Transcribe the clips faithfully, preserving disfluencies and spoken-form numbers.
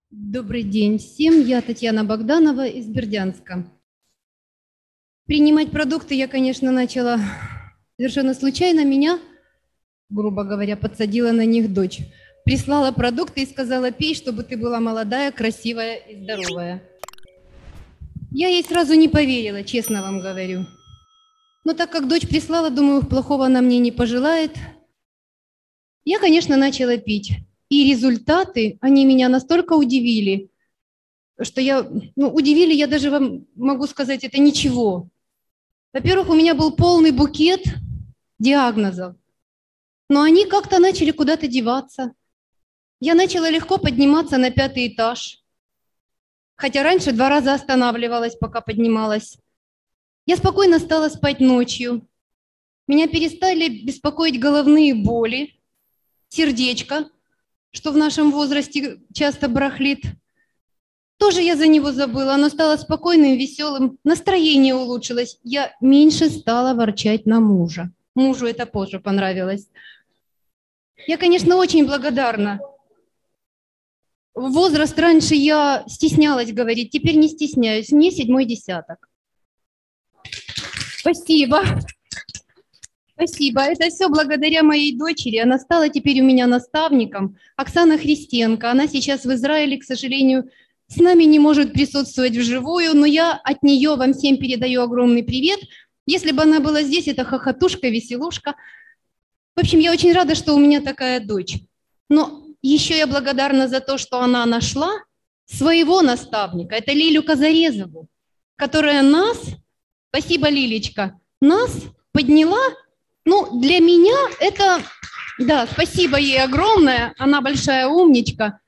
Добрый день всем, я Татьяна Богданова из Бердянска. Принимать продукты я, конечно, начала совершенно случайно. Меня, грубо говоря, подсадила на них дочь. Прислала продукты и сказала: пей, чтобы ты была молодая, красивая и здоровая. Я ей сразу не поверила, честно вам говорю. Но так как дочь прислала, думаю, плохого она мне не пожелает. Я, конечно, начала пить. И результаты, они меня настолько удивили, что я, ну, удивили, я даже вам могу сказать, это ничего. Во-первых, у меня был полный букет диагнозов, но они как-то начали куда-то деваться. Я начала легко подниматься на пятый этаж, хотя раньше два раза останавливалась, пока поднималась. Я спокойно стала спать ночью. Меня перестали беспокоить головные боли, сердечко, что в нашем возрасте часто барахлит. Тоже я за него забыла, оно стало спокойным, веселым, настроение улучшилось. Я меньше стала ворчать на мужа. Мужу это позже понравилось. Я, конечно, очень благодарна. В возраст раньше я стеснялась говорить, теперь не стесняюсь. Мне седьмой десяток. Спасибо. Спасибо. Это все благодаря моей дочери. Она стала теперь у меня наставником. Оксана Христенко. Она сейчас в Израиле, к сожалению, с нами не может присутствовать вживую, но я от нее вам всем передаю огромный привет. Если бы она была здесь, это хохотушка, веселушка. В общем, я очень рада, что у меня такая дочь. Но еще я благодарна за то, что она нашла своего наставника. Это Лилю Казарезову, которая нас, спасибо, Лилечка, нас подняла. Ну, для меня это, да, спасибо ей огромное, она большая умничка.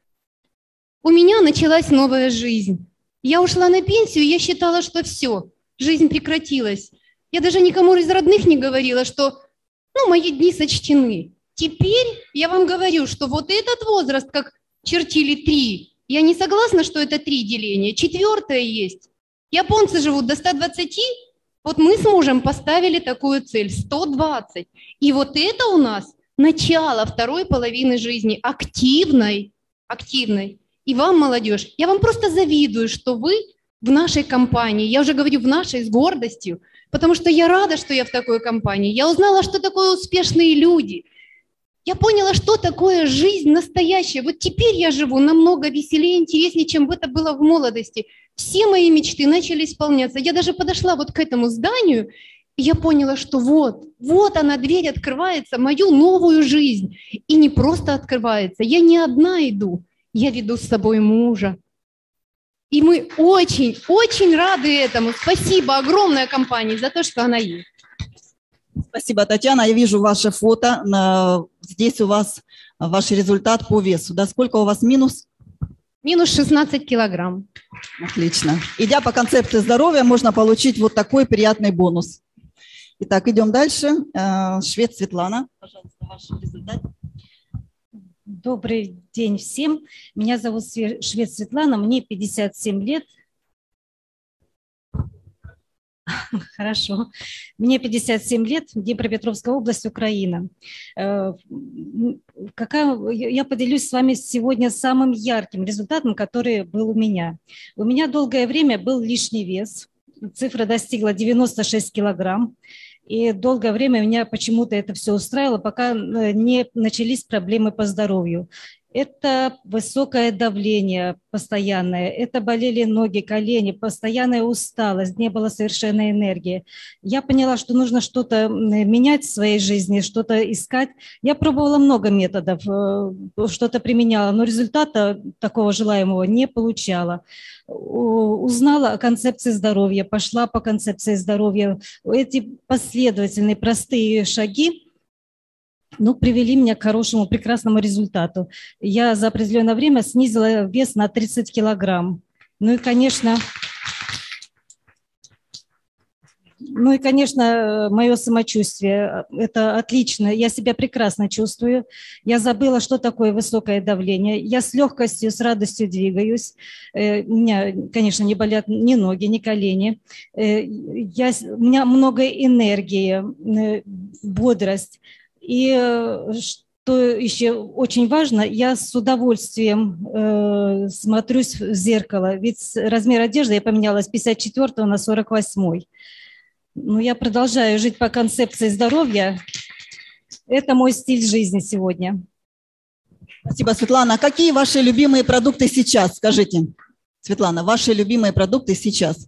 У меня началась новая жизнь. Я ушла на пенсию, я считала, что все, жизнь прекратилась. Я даже никому из родных не говорила, что, ну, мои дни сочтены. Теперь я вам говорю, что вот этот возраст, как чертили три, я не согласна, что это три деления, четвертое есть. Японцы живут до ста двадцати, вот мы с мужем поставили такую цель, сто двадцать. И вот это у нас начало второй половины жизни, активной, активной. И вам, молодежь, я вам просто завидую, что вы в нашей компании, я уже говорю в нашей, с гордостью, потому что я рада, что я в такой компании. Я узнала, что такое успешные люди. Я поняла, что такое жизнь настоящая. Вот теперь я живу намного веселее, интереснее, чем это было в молодости. Все мои мечты начали исполняться. Я даже подошла вот к этому зданию, и я поняла, что вот, вот она, дверь открывается, мою новую жизнь. И не просто открывается, я не одна иду. Я веду с собой мужа. И мы очень, очень рады этому. Спасибо огромное компании за то, что она есть. Спасибо, Татьяна. Я вижу ваше фото. Здесь у вас ваш результат по весу. Да, сколько у вас минус? Минус шестнадцать килограмм. Отлично. Идя по концепции здоровья, можно получить вот такой приятный бонус. Итак, идем дальше. Швед Светлана. Пожалуйста, ваш результат. Добрый день всем. Меня зовут Швед Светлана, мне пятьдесят семь лет. Хорошо. Мне пятьдесят семь лет, Днепропетровская область, Украина. Какая, я поделюсь с вами сегодня самым ярким результатом, который был у меня. У меня долгое время был лишний вес. Цифра достигла девяноста шести килограмм. И долгое время меня почему-то это все устраивало, пока не начались проблемы по здоровью. Это высокое давление постоянное, это болели ноги, колени, постоянная усталость, не было совершенной энергии. Я поняла, что нужно что-то менять в своей жизни, что-то искать. Я пробовала много методов, что-то применяла, но результата такого желаемого не получала. Узнала о концепции здоровья, пошла по концепции здоровья. Эти последовательные простые шаги, ну, привели меня к хорошему, прекрасному результату. Я за определенное время снизила вес на тридцать килограмм. Ну и, конечно, ну и, конечно, мое самочувствие. Это отлично. Я себя прекрасно чувствую. Я забыла, что такое высокое давление. Я с легкостью, с радостью двигаюсь. У меня, конечно, не болят ни ноги, ни колени. Я, у меня много энергии, бодрость. И то еще очень важно, я с удовольствием э, смотрюсь в зеркало, ведь размер одежды я поменяла с пятьдесят четвёртого на сорок восьмой. Но я продолжаю жить по концепции здоровья. Это мой стиль жизни сегодня. Спасибо, Светлана. А какие ваши любимые продукты сейчас? Скажите, Светлана, ваши любимые продукты сейчас?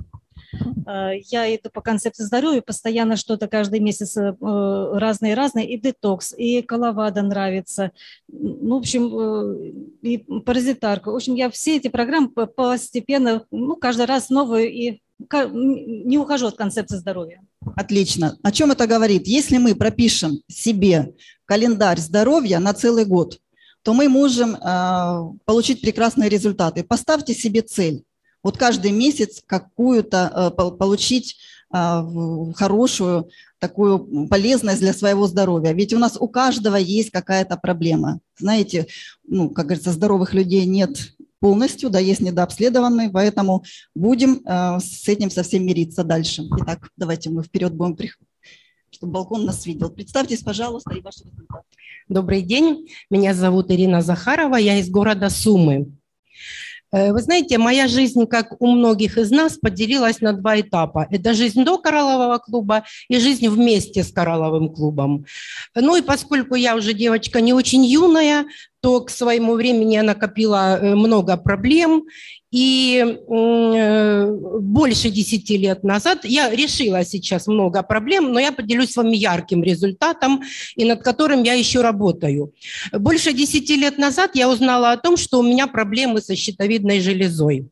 Я иду по концепции здоровья, постоянно что-то каждый месяц разные-разные, и детокс, и коловада нравится, ну, в общем, и паразитарка. В общем, я все эти программы постепенно, ну, каждый раз новые, и не ухожу от концепции здоровья. Отлично. О чем это говорит? Если мы пропишем себе календарь здоровья на целый год, то мы можем э, получить прекрасные результаты. Поставьте себе цель. Вот каждый месяц какую-то э, получить э, хорошую, такую полезность для своего здоровья. Ведь у нас у каждого есть какая-то проблема. Знаете, ну, как говорится, здоровых людей нет полностью, да, есть недообследованные, поэтому будем э, с этим совсем мириться дальше. Итак, давайте мы вперед будем приходить, чтобы балкон нас видел. Представьтесь, пожалуйста, и ваши результаты. Добрый день, меня зовут Ирина Захарова, я из города Сумы. Вы знаете, моя жизнь, как у многих из нас, поделилась на два этапа. Это жизнь до кораллового клуба и жизнь вместе с коралловым клубом. Ну и поскольку я уже девочка не очень юная, то к своему времени я накопила много проблем. И больше десяти лет назад я решила сейчас много проблем, но я поделюсь с вами ярким результатом, и над которым я еще работаю. Больше десяти лет назад я узнала о том, что у меня проблемы со щитовидной железой.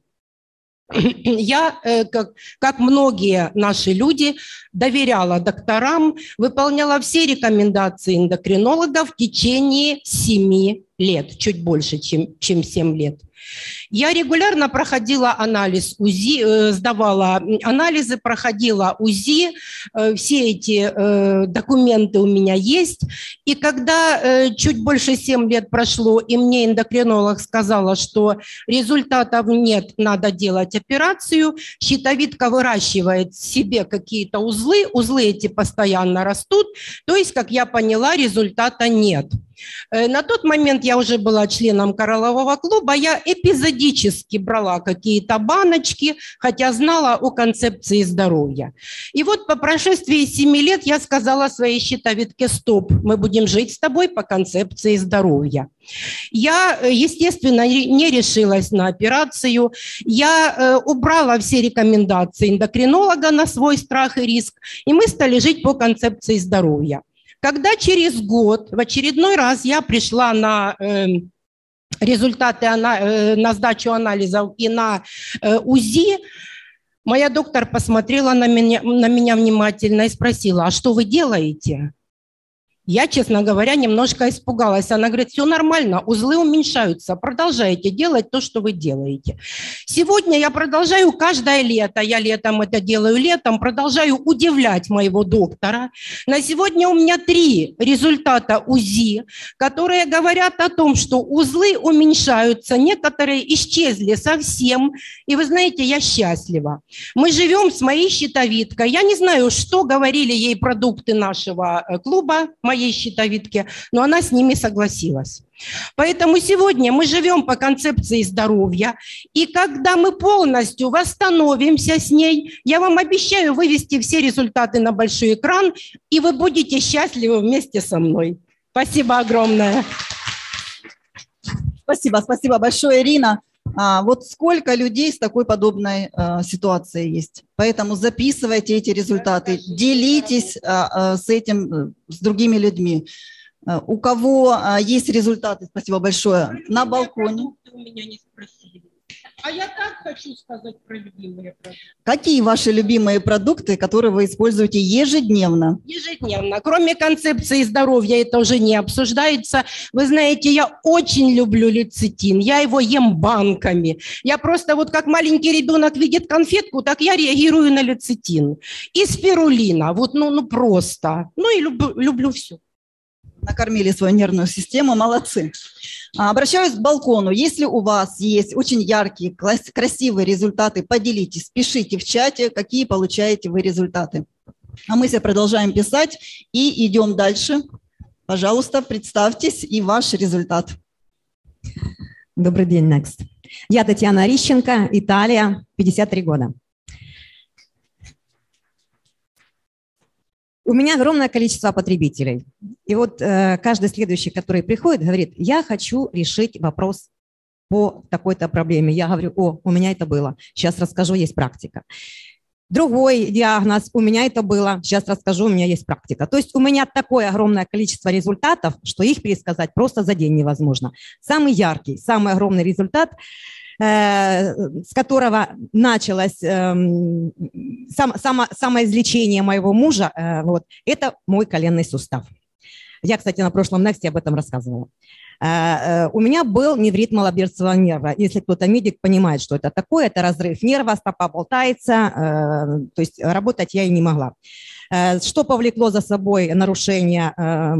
Я, как, как многие наши люди, доверяла докторам, выполняла все рекомендации эндокринологов в течение семи лет, чуть больше, чем, чем семь лет. Я регулярно проходила анализ УЗИ, сдавала анализы, проходила УЗИ, все эти документы у меня есть. И когда чуть больше семи лет прошло, и мне эндокринолог сказала, что результатов нет, надо делать операцию, щитовидка выращивает себе какие-то узлы, узлы эти постоянно растут, то есть, как я поняла, результата нет. На тот момент я уже была членом кораллового клуба, я эпизодически брала какие-то баночки, хотя знала о концепции здоровья. И вот по прошествии семи лет я сказала своей щитовидке: стоп, мы будем жить с тобой по концепции здоровья. Я, естественно, не решилась на операцию, я убрала все рекомендации эндокринолога на свой страх и риск, и мы стали жить по концепции здоровья. Когда через год в очередной раз я пришла на э, результаты, э, на сдачу анализов и на э, УЗИ, моя доктор посмотрела на меня, на меня внимательно и спросила: а что вы делаете? Я, честно говоря, немножко испугалась. Она говорит: все нормально, узлы уменьшаются, продолжайте делать то, что вы делаете. Сегодня я продолжаю каждое лето, я летом это делаю летом, продолжаю удивлять моего доктора. На сегодня у меня три результата УЗИ, которые говорят о том, что узлы уменьшаются, некоторые исчезли совсем. И вы знаете, я счастлива. Мы живем с моей щитовидкой. Я не знаю, что говорили ей продукты нашего клуба, моей щитовидке, но она с ними согласилась. Поэтому сегодня мы живем по концепции здоровья, и когда мы полностью восстановимся с ней, я вам обещаю вывести все результаты на большой экран, и вы будете счастливы вместе со мной. Спасибо огромное. Спасибо, спасибо большое, Ирина. А, вот сколько людей с такой подобной а, ситуацией есть. Поэтому записывайте эти результаты, делитесь а, а, с этим, с другими людьми. А, у кого а, есть результаты, спасибо большое, на балконе. У меня не спросили. А я так хочу сказать про любимые продукты. Какие ваши любимые продукты, которые вы используете ежедневно? Ежедневно. Кроме концепции здоровья, это уже не обсуждается. Вы знаете, я очень люблю лецитин. Я его ем банками. Я просто вот как маленький ребенок видит конфетку, так я реагирую на лецитин. И спирулина. Вот, ну, ну просто. Ну и люблю, люблю все. Накормили свою нервную систему, молодцы. Обращаюсь к балкону. Если у вас есть очень яркие, красивые результаты, поделитесь, пишите в чате, какие получаете вы результаты. А мы все продолжаем писать и идем дальше. Пожалуйста, представьтесь и ваш результат. Добрый день, Next. Я Татьяна Орищенко, Италия, пятьдесят три года. У меня огромное количество потребителей. И вот э, каждый следующий, который приходит, говорит, я хочу решить вопрос по такой-то проблеме. Я говорю, о, у меня это было. Сейчас расскажу, есть практика. Другой диагноз, у меня это было. Сейчас расскажу, у меня есть практика. То есть у меня такое огромное количество результатов, что их пересказать просто за день невозможно. Самый яркий, самый огромный результат, э, с которого началось э, сам, само, самоизлечение моего мужа, э, вот, это мой коленный сустав. Я, кстати, на прошлом Next об этом рассказывала. У меня был неврит малоберцевого нерва. Если кто-то медик понимает, что это такое, это разрыв нерва, стопа болтается, то есть работать я и не могла. Что повлекло за собой нарушение,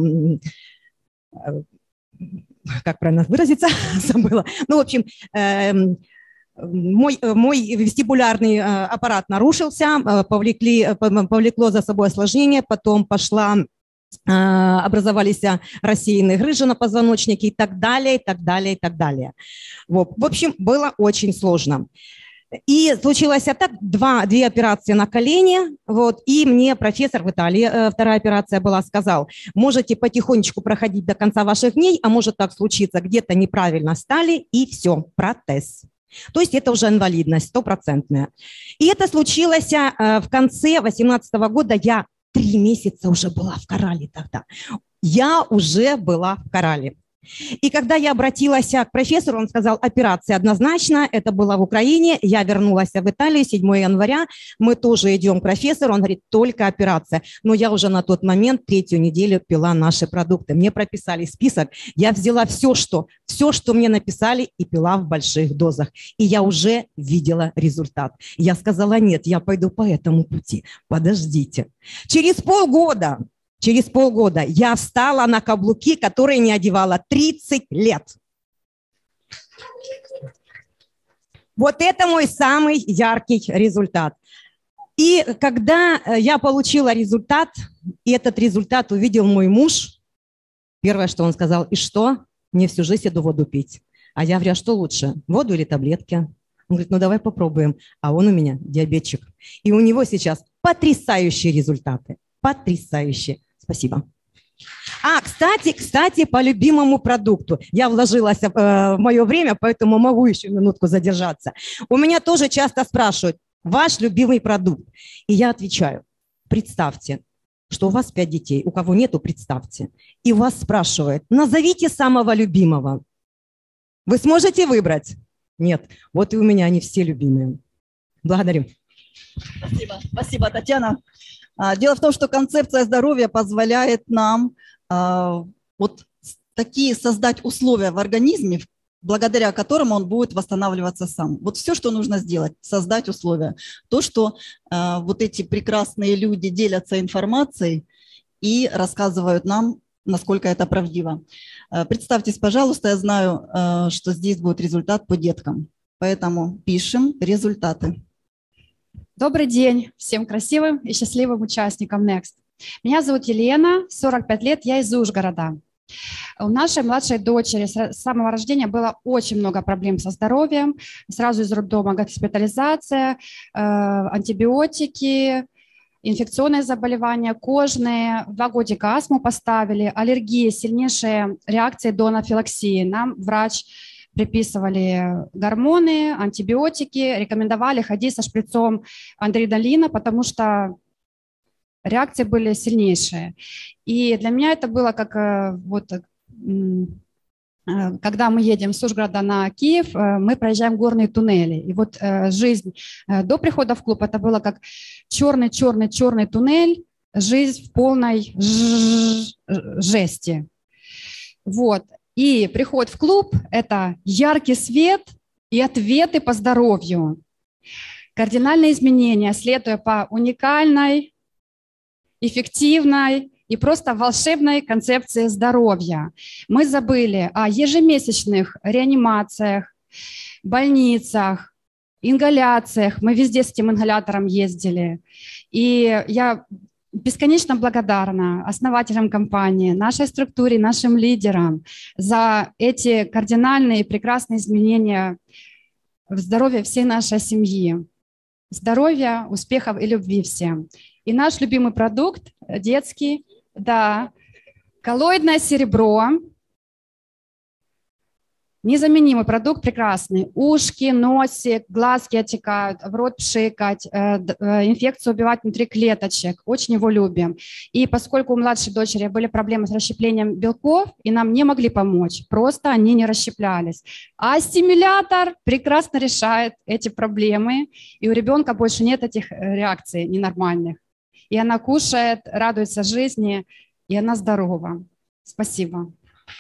как правильно выразиться, забыла. Ну, в общем, мой, мой вестибулярный аппарат нарушился, повлекли, повлекло за собой осложнение, потом пошла... образовались рассеянные грыжи на позвоночнике и так далее, и так далее, и так далее. Вот. В общем, было очень сложно. И случилось так, два, две операции на колени, вот, и мне профессор в Италии, вторая операция была, сказал, можете потихонечку проходить до конца ваших дней, а может так случиться, где-то неправильно стали, и все, протез. То есть это уже инвалидность стопроцентная. И это случилось в конце две тысячи восемнадцатого года, я Три месяца уже была в Корале тогда. Я уже была в Корале. И когда я обратилась к профессору, он сказал, операция однозначно, это было в Украине, я вернулась в Италию седьмого января, мы тоже идем к профессору, он говорит, только операция. Но я уже на тот момент третью неделю пила наши продукты. Мне прописали список, я взяла все, что, все, что мне написали, и пила в больших дозах. И я уже видела результат. Я сказала, нет, я пойду по этому пути, подождите. Через полгода... Через полгода я встала на каблуки, которые не одевала тридцать лет. Вот это мой самый яркий результат. И когда я получила результат, и этот результат увидел мой муж, первое, что он сказал, и что? Мне всю жизнь эту воду пить. А я говорю, а что лучше, воду или таблетки? Он говорит, ну давай попробуем. А он у меня диабетчик. И у него сейчас потрясающие результаты. Потрясающие. Спасибо. А, кстати, кстати, по любимому продукту. Я вложилась э, в мое время, поэтому могу еще минутку задержаться. У меня тоже часто спрашивают, ваш любимый продукт? И я отвечаю, представьте, что у вас пять детей, у кого нету, представьте. И вас спрашивают, назовите самого любимого. Вы сможете выбрать? Нет. Вот и у меня они все любимые. Благодарю. Спасибо, спасибо, Татьяна. Дело в том, что концепция здоровья позволяет нам а, вот такие создать условия в организме, благодаря которым он будет восстанавливаться сам. Вот все, что нужно сделать, создать условия. То, что а, вот эти прекрасные люди делятся информацией и рассказывают нам, насколько это правдиво. А, представьтесь, пожалуйста, я знаю, а, что здесь будет результат по деткам, поэтому пишем результаты. Добрый день всем красивым и счастливым участникам Next. Меня зовут Елена, сорок пять лет, я из Ужгорода. У нашей младшей дочери с самого рождения было очень много проблем со здоровьем. Сразу из роддома госпитализация, антибиотики, инфекционные заболевания, кожные. Два годика астму поставили, аллергия, сильнейшие реакции до анафилаксии. Нам врач приписывали гормоны, антибиотики, рекомендовали ходить со шприцом андридолина, потому что реакции были сильнейшие. И для меня это было как вот, когда мы едем с Ужгорода на Киев, мы проезжаем горные туннели. И вот жизнь до прихода в клуб, это было как черный-черный-черный туннель, жизнь в полной жести. Вот. И приход в клуб – это яркий свет и ответы по здоровью. Кардинальные изменения, следуя по уникальной, эффективной и просто волшебной концепции здоровья. Мы забыли о ежемесячных реанимациях, больницах, ингаляциях. Мы везде с этим ингалятором ездили. И я бесконечно благодарна основателям компании, нашей структуре, нашим лидерам за эти кардинальные и прекрасные изменения в здоровье всей нашей семьи. Здоровья, успехов и любви всем. И наш любимый продукт детский, да, коллоидное серебро. Незаменимый продукт, прекрасный. Ушки, носик, глазки отекают, в рот пшикать, инфекцию убивать внутри клеточек. Очень его любим. И поскольку у младшей дочери были проблемы с расщеплением белков, и нам не могли помочь, просто они не расщеплялись. А стимулятор прекрасно решает эти проблемы, и у ребенка больше нет этих реакций ненормальных. И она кушает, радуется жизни, и она здорова. Спасибо.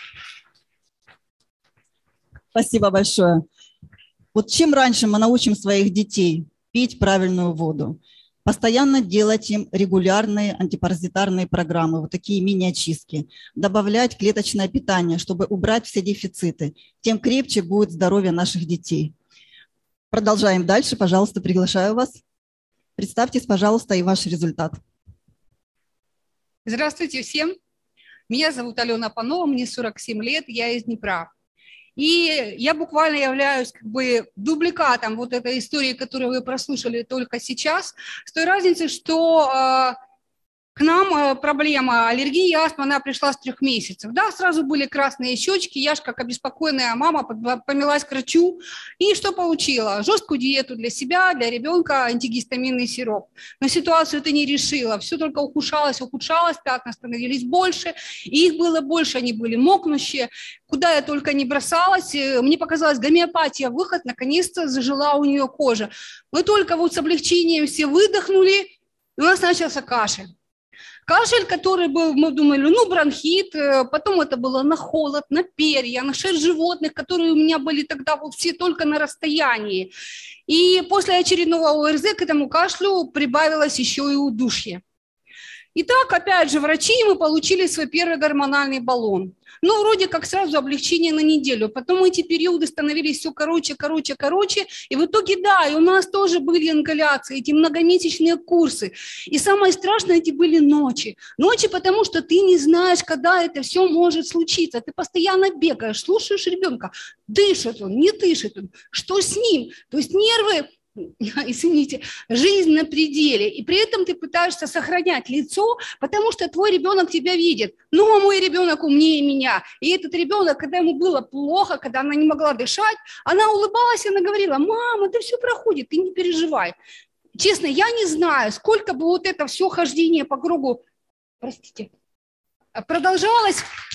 Спасибо большое. Вот чем раньше мы научим своих детей пить правильную воду, постоянно делать им регулярные антипаразитарные программы, вот такие мини-очистки, добавлять клеточное питание, чтобы убрать все дефициты, тем крепче будет здоровье наших детей. Продолжаем дальше. Пожалуйста, приглашаю вас. Представьтесь, пожалуйста, и ваш результат. Здравствуйте всем. Меня зовут Алена Панова, мне сорок семь лет, я из Днепра. И я буквально являюсь как бы дубликатом вот этой истории, которую вы прослушали только сейчас, с той разницей, что э, к нам э, проблема аллергии и астмы, она пришла с трех месяцев. Да, сразу были красные щечки, я же как обеспокоенная мама помялась к врачу. И что получила? Жесткую диету для себя, для ребенка, антигистаминный сироп. Но ситуацию это не решила, все только ухудшалось, ухудшалось, пятна становились больше, и их было больше, они были мокнущие. Куда я только не бросалась, мне показалось, гомеопатия, выход, наконец-то зажила у нее кожа. Мы только вот с облегчением все выдохнули, и у нас начался кашель. Кашель, который был, мы думали, ну, бронхит, потом это было на холод, на перья, на шерсть животных, которые у меня были тогда вот все только на расстоянии. И после очередного ОРЗ к этому кашлю прибавилось еще и удушье. Итак, опять же, врачи, мы получили свой первый гормональный баллон. Ну, вроде как сразу облегчение на неделю. Потом эти периоды становились все короче, короче, короче. И в итоге, да, и у нас тоже были ингаляции, эти многомесячные курсы. И самое страшное, эти были ночи. Ночи, потому что ты не знаешь, когда это все может случиться. Ты постоянно бегаешь, слушаешь ребенка, дышит он, не дышит он, что с ним. То есть нервы... извините, жизнь на пределе, и при этом ты пытаешься сохранять лицо, потому что твой ребенок тебя видит. Ну, а мой ребенок умнее меня. И этот ребенок, когда ему было плохо, когда она не могла дышать, она улыбалась, и она говорила: мама, это все проходит, ты не переживай. Честно, я не знаю, сколько бы вот это все хождение по кругу, простите, продолжалось,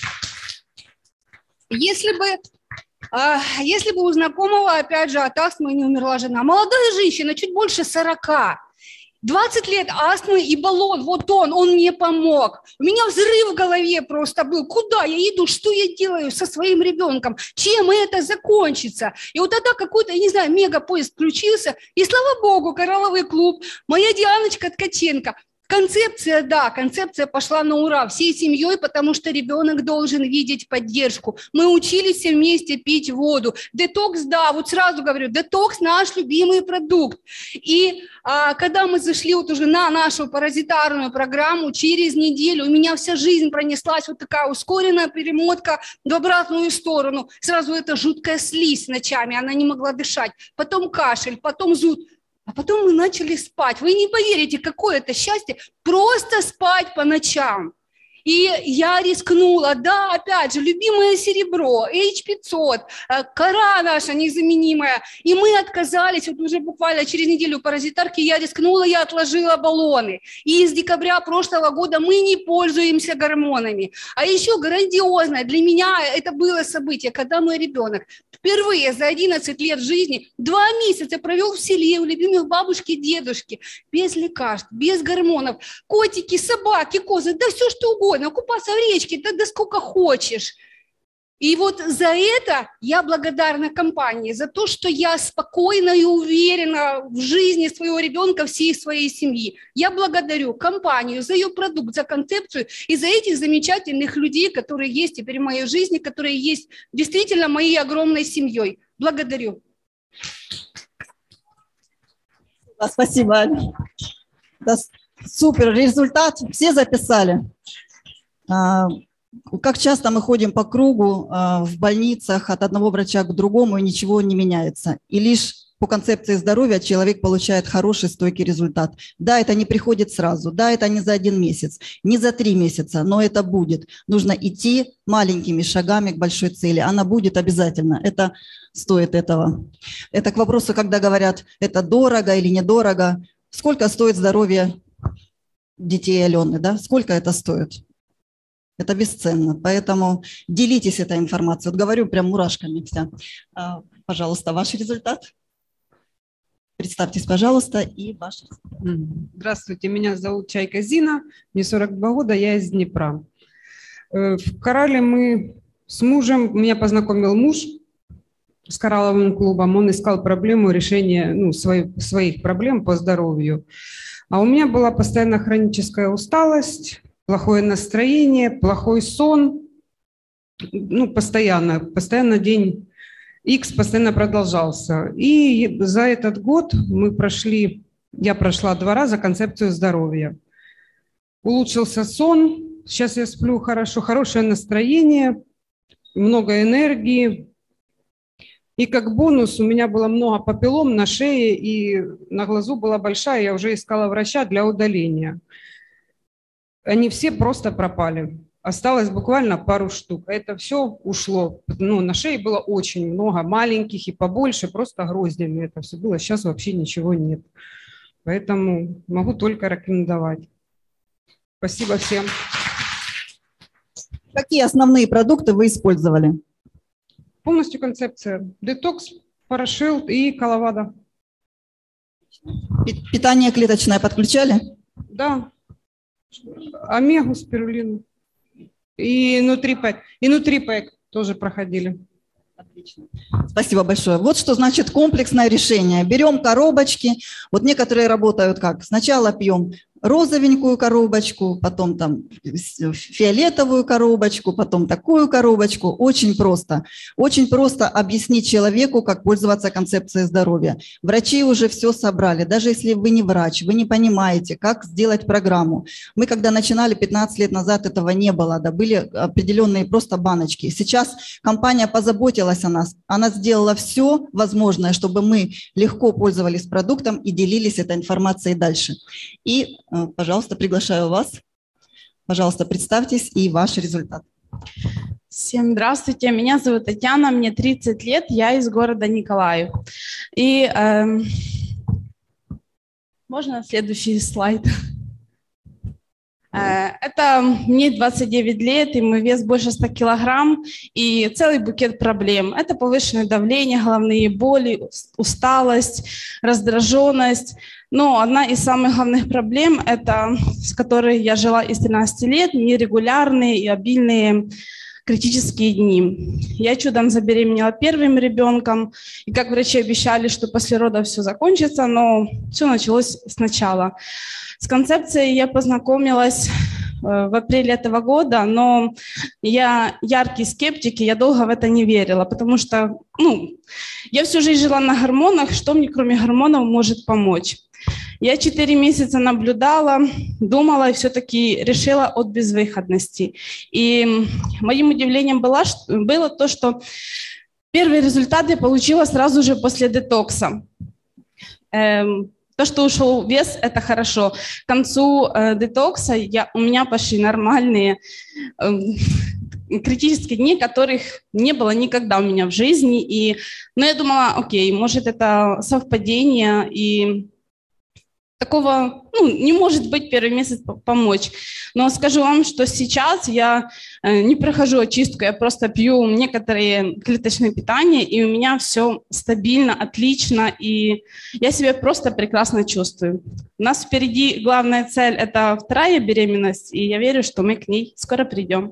если бы Если бы у знакомого, опять же, от астмы не умерла жена. Молодая женщина, чуть больше сорока. двадцать лет астмы и баллон, вот он, он мне помог. У меня взрыв в голове просто был. Куда я иду, что я делаю со своим ребенком, чем это закончится? И вот тогда какой-то, я не знаю, мегапоезд включился, и слава богу, коралловый клуб, моя Дианочка Ткаченко. Концепция, да, концепция пошла на ура всей семьей, потому что ребенок должен видеть поддержку. Мы учились все вместе пить воду. Детокс, да, вот сразу говорю, детокс наш любимый продукт. И а, когда мы зашли вот уже на нашу паразитарную программу, через неделю у меня вся жизнь пронеслась, вот такая ускоренная перемотка в обратную сторону. Сразу эта жуткая слизь ночами, она не могла дышать. Потом кашель, потом зуд. А потом мы начали спать. Вы не поверите, какое это счастье, просто спать по ночам. И я рискнула, да, опять же, любимое серебро, эйч пятьсот, кора наша незаменимая. И мы отказались, вот уже буквально через неделю паразитарки, я рискнула, я отложила баллоны. И с декабря прошлого года мы не пользуемся гормонами. А еще грандиозное для меня это было событие, когда мой ребенок впервые за одиннадцать лет жизни два месяца провел в селе у любимых бабушки и дедушки, без лекарств, без гормонов, котики, собаки, козы, да все что угодно. Купаться в речке, да, да сколько хочешь. И вот за это я благодарна компании, за то, что я спокойна и уверена в жизни своего ребенка, всей своей семьи. Я благодарю компанию за ее продукт, за концепцию и за этих замечательных людей, которые есть теперь в моей жизни, которые есть действительно моей огромной семьей. Благодарю. Спасибо. Супер, результат все записали. Как часто мы ходим по кругу в больницах от одного врача к другому, и ничего не меняется. И лишь по концепции здоровья человек получает хороший, стойкий результат. Да, это не приходит сразу, да, это не за один месяц, не за три месяца, но это будет. Нужно идти маленькими шагами к большой цели. Она будет обязательно, это стоит этого. Это к вопросу, когда говорят, это дорого или недорого. Сколько стоит здоровье детей Алены, да? Сколько это стоит? Это бесценно, поэтому делитесь этой информацией. Вот говорю, прям мурашками вся. Пожалуйста, ваш результат. Представьтесь, пожалуйста, и ваш. Здравствуйте, меня зовут Чайка Зина, мне сорок два года, я из Днепра. В Корале мы с мужем, меня познакомил муж с коралловым клубом, он искал проблему решения ну, своих, своих проблем по здоровью. А у меня была постоянно хроническая усталость, плохое настроение, плохой сон, ну, постоянно, постоянно день X постоянно продолжался. И за этот год мы прошли, я прошла два раза концепцию здоровья. Улучшился сон, сейчас я сплю хорошо, хорошее настроение, много энергии. И как бонус у меня было много папиллом на шее, и на глазу была большая, я уже искала врача для удаления. Они все просто пропали. Осталось буквально пару штук. Это все ушло. Ну, на шее было очень много маленьких и побольше, просто гроздями это все было. Сейчас вообще ничего нет. Поэтому могу только рекомендовать. Спасибо всем. Какие основные продукты вы использовали? Полностью концепция. Детокс, Парашилд и Коловада. Питание клеточное подключали? Да. Омегу, спирулину. И нутрипэк. И нутрипэк тоже проходили. Отлично. Спасибо большое. Вот что значит комплексное решение. Берем коробочки. Вот некоторые работают как? Сначала пьем розовенькую коробочку, потом там фиолетовую коробочку, потом такую коробочку. Очень просто. Очень просто объяснить человеку, как пользоваться концепцией здоровья. Врачи уже все собрали. Даже если вы не врач, вы не понимаете, как сделать программу. Мы, когда начинали пятнадцать лет назад, этого не было. Да, были определенные просто баночки. Сейчас компания позаботилась о нас. Она сделала все возможное, чтобы мы легко пользовались продуктом и делились этой информацией дальше. И пожалуйста, приглашаю вас. Пожалуйста, представьтесь и ваш результат. Всем здравствуйте. Меня зовут Татьяна, мне тридцать лет, я из города Николаев. И э, можно следующий слайд? Это мне двадцать девять лет, и мой вес больше ста килограмм, и целый букет проблем. Это повышенное давление, головные боли, усталость, раздраженность. Но одна из самых главных проблем, это, с которой я жила из тринадцати лет, нерегулярные и обильные критические дни. Я чудом забеременела первым ребенком, и как врачи обещали, что после родов все закончится, но все началось сначала. С концепцией я познакомилась в апреле этого года, но я яркий скептик, и я долго в это не верила, потому что ну, я всю жизнь жила на гормонах, что мне кроме гормонов может помочь. Я четыре месяца наблюдала, думала и все-таки решила от безвыходности. И моим удивлением было, было то, что первые результаты я получила сразу же после детокса. Эм, То, что ушел вес, это хорошо. К концу э, детокса я, у меня пошли нормальные э, критические дни, которых не было никогда у меня в жизни. И, но я думала, окей, может это совпадение, и такого ну, не может быть первый месяц помочь. Но скажу вам, что сейчас я э, не прохожу очистку, я просто пью некоторые клеточные питания, и у меня все стабильно, отлично, и я себя просто прекрасно чувствую. У нас впереди главная цель – это вторая беременность, и я верю, что мы к ней скоро придем.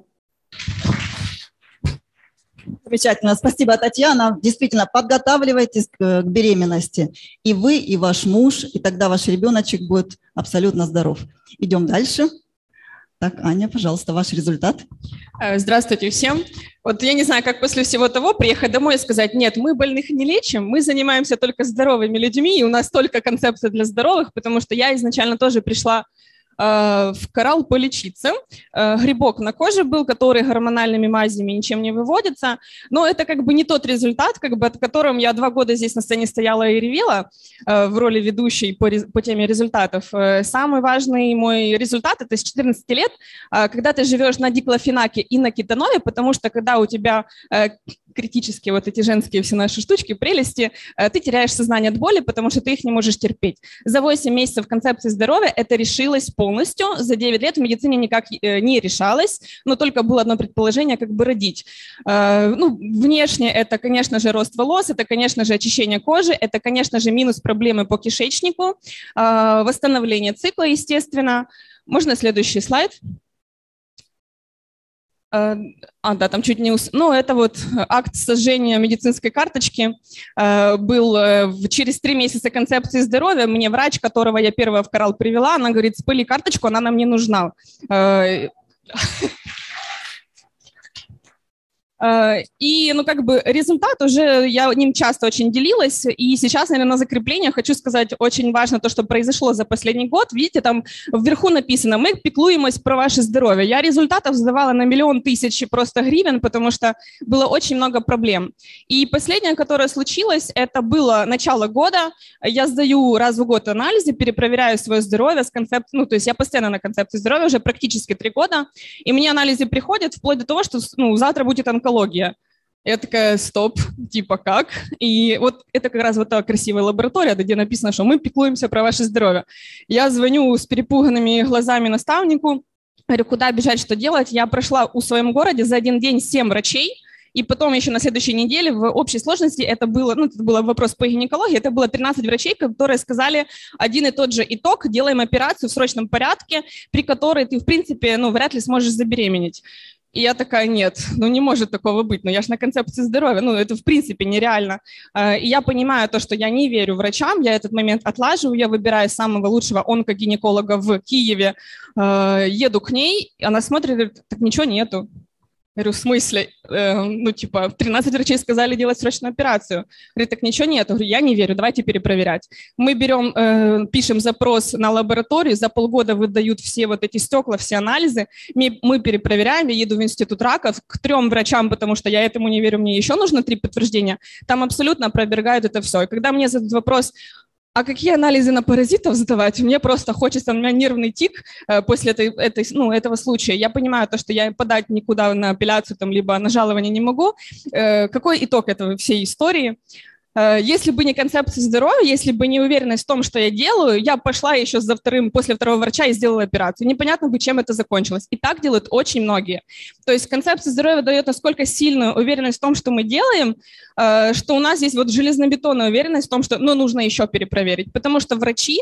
Замечательно. Спасибо, Татьяна. Действительно, подготавливайтесь к беременности. И вы, и ваш муж, и тогда ваш ребеночек будет абсолютно здоров. Идем дальше. Так, Аня, пожалуйста, ваш результат. Здравствуйте всем. Вот я не знаю, как после всего того приехать домой и сказать, нет, мы больных не лечим, мы занимаемся только здоровыми людьми, и у нас только концепция для здоровых, потому что я изначально тоже пришла в коралл полечиться. Грибок на коже был, который гормональными мазями ничем не выводится, но это как бы не тот результат, как бы, от которым я два года здесь на сцене стояла и ревела в роли ведущей по, по теме результатов. Самый важный мой результат – это с четырнадцати лет, когда ты живешь на диклофенаке и на кетонове, потому что когда у тебя критические вот эти женские все наши штучки, прелести, ты теряешь сознание от боли, потому что ты их не можешь терпеть. За восемь месяцев концепции здоровья это решилось полностью. За девять лет в медицине никак не решалось, но только было одно предположение, как бы родить. Ну, внешне это, конечно же, рост волос, это, конечно же, очищение кожи, это, конечно же, минус проблемы по кишечнику, восстановление цикла, естественно. Можно следующий слайд? А, да, там чуть не... Ус... Ну, это вот акт сожжения медицинской карточки. Был через три месяца концепции здоровья. Мне врач, которого я первая в коралл привела, она говорит, спыли карточку, она нам не нужна. И, ну, как бы результат уже, я ним часто очень делилась, и сейчас, наверное, на закрепление хочу сказать, очень важно то, что произошло за последний год. Видите, там вверху написано, мы пеклуемся про ваше здоровье. Я результатов сдавала на миллион тысяч просто гривен, потому что было очень много проблем. И последнее, которое случилось, это было начало года. Я сдаю раз в год анализы, перепроверяю свое здоровье с концепцией, ну, то есть я постоянно на концепции здоровья уже практически три года, и мне анализы приходят вплоть до того, что, ну, завтра будет онкология. Я такая, стоп, типа как? И вот это как раз вот та красивая лаборатория, где написано, что мы пеклуемся про ваше здоровье. Я звоню с перепуганными глазами наставнику, говорю, куда бежать, что делать. Я прошла у своем городе за один день семь врачей, и потом еще на следующей неделе в общей сложности это было, ну, это был вопрос по гинекологии, это было тринадцать врачей, которые сказали один и тот же итог, делаем операцию в срочном порядке, при которой ты, в принципе, ну, вряд ли сможешь забеременеть. И я такая, нет, ну не может такого быть, ну я же на концепции здоровья, ну это в принципе нереально. И я понимаю то, что я не верю врачам, я этот момент отлаживаю, я выбираю самого лучшего онкогинеколога в Киеве, еду к ней, она смотрит и говорит, так ничего нету. Я говорю, в смысле? Э, ну, типа, тринадцать врачей сказали делать срочную операцию. Говорит, так ничего нет. Я говорю, я не верю, давайте перепроверять. Мы берем, э, пишем запрос на лабораторию, за полгода выдают все вот эти стекла, все анализы. Мы, мы перепроверяем, я еду в институт раков к трем врачам, потому что я этому не верю, мне еще нужно три подтверждения. Там абсолютно опровергают это все. И когда мне задают вопрос, а какие анализы на паразитов сдавать? Мне просто хочется, у меня нервный тик э, после этой, этой, ну, этого случая. Я понимаю то, что я подать никуда на апелляцию там, либо на жалование не могу. Э, какой итог этого всей истории? Э, если бы не концепция здоровья, если бы не уверенность в том, что я делаю, я пошла еще за вторым, после второго врача и сделала операцию. Непонятно бы, чем это закончилось. И так делают очень многие. То есть концепция здоровья дает насколько сильную уверенность в том, что мы делаем, что у нас есть вот железнобетонная уверенность в том, что ну, нужно еще перепроверить. Потому что врачи,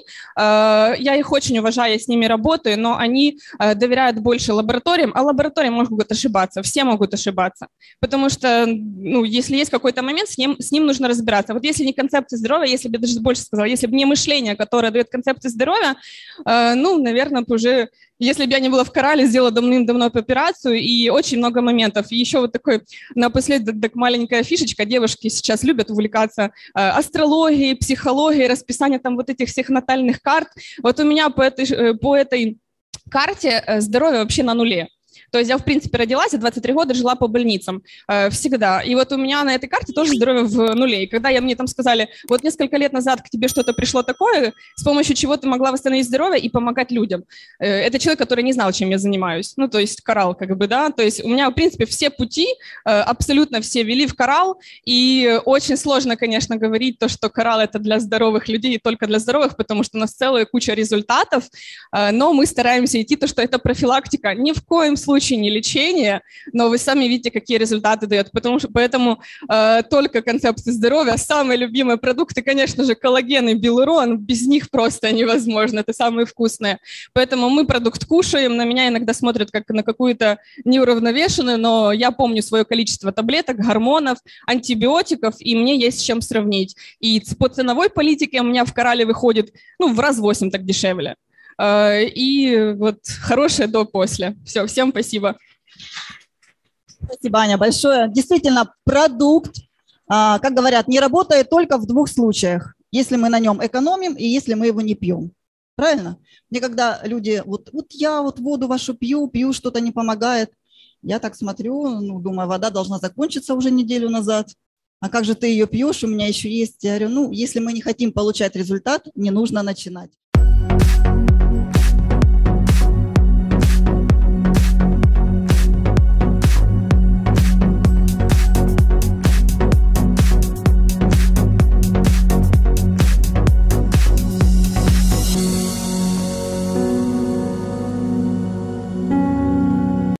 я их очень уважаю, я с ними работаю, но они доверяют больше лабораториям, а лаборатории могут ошибаться, все могут ошибаться. Потому что ну, если есть какой-то момент, с ним, с ним нужно разбираться. Вот если не концепция здоровья, если бы, даже больше сказала, если бы не мышление, которое дает концепцию здоровья, ну, наверное, уже... Если бы я не была в коралле, сделала давным-давно операцию, и очень много моментов. И еще вот такой напоследок маленькая фишечка. Девушки сейчас любят увлекаться э, астрологией, психологией, расписанием там вот этих всех натальных карт. Вот у меня по этой, по этой карте здоровье вообще на нуле. То есть я, в принципе, родилась, и двадцать три года жила по больницам э, всегда. И вот у меня на этой карте тоже здоровье в нуле. И когда я, мне там сказали, вот несколько лет назад к тебе что-то пришло такое, с помощью чего ты могла восстановить здоровье и помогать людям. Э, это человек, который не знал, чем я занимаюсь. Ну, то есть коралл, как бы, да. То есть у меня, в принципе, все пути, э, абсолютно все вели в коралл. И очень сложно, конечно, говорить то, что коралл – это для здоровых людей и только для здоровых, потому что у нас целая куча результатов. Э, но мы стараемся идти то, что это профилактика. Ни в коем случае не лечение, но вы сами видите, какие результаты дает. Потому что, поэтому э, только концепция здоровья, самые любимые продукты, конечно же, коллаген и гиалурон, без них просто невозможно, это самые вкусные. Поэтому мы продукт кушаем, на меня иногда смотрят как на какую-то неуравновешенную, но я помню свое количество таблеток, гормонов, антибиотиков, и мне есть с чем сравнить. И по ценовой политике у меня в коралле выходит ну, в раз восемь так дешевле. И вот хорошее до-после. Все, всем спасибо. Спасибо, Аня, большое. Действительно, продукт, как говорят, не работает только в двух случаях. Если мы на нем экономим и если мы его не пьем. Правильно? Мне когда люди, вот, вот я вот воду вашу пью, пью, что-то не помогает, я так смотрю, ну, думаю, вода должна закончиться уже неделю назад. А как же ты ее пьешь, у меня еще есть? Я говорю, ну, если мы не хотим получать результат, не нужно начинать.